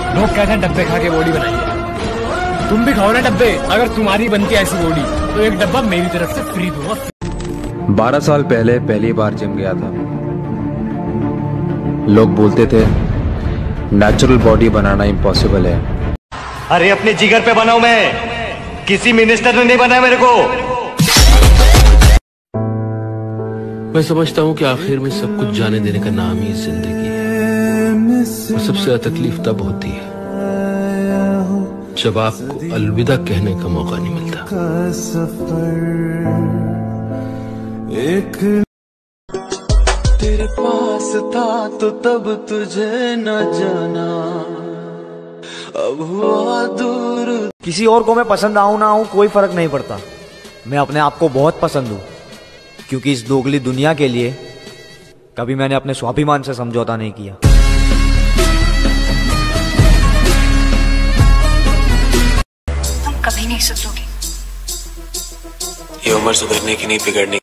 लोग कहते हैं डब्बे खा के बॉडी बनाई है, तुम भी खाओ ना डब्बे। अगर तुम्हारी बनती है ऐसी बॉडी तो एक डब्बा मेरी तरफ से फ्री दूंगा। 12 साल पहले पहली बार जिम गया था। लोग बोलते थे नेचुरल बॉडी बनाना इम्पॉसिबल है। अरे अपने जिगर पे बनाऊं मैं, किसी मिनिस्टर ने नहीं बनाया मेरे को। मैं समझता हूँ कि आखिर में सब कुछ जाने देने का नाम ही जिंदगी है। और सबसे ज्यादा तकलीफ तब होती है जब आपको अलविदा कहने का मौका नहीं मिलता। तेरे पास था तो तब तुझे न जाना, अब हुआ दूर। किसी और को मैं पसंद आऊं ना आऊं कोई फर्क नहीं पड़ता। मैं अपने आप को बहुत पसंद हूं, क्योंकि इस दोगली दुनिया के लिए कभी मैंने अपने स्वाभिमान से समझौता नहीं किया। तुम कभी नहीं सुधरोगे। ये उम्र सुधरने की नहीं, बिगड़ने